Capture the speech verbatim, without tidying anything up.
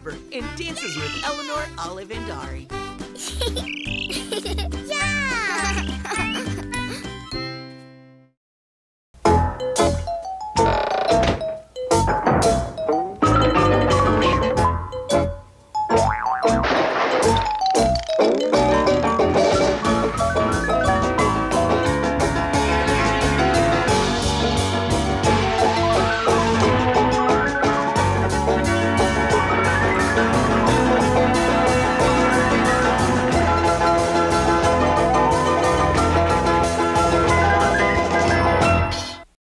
Harper in Dances with Eleanor, Olive, and Ari.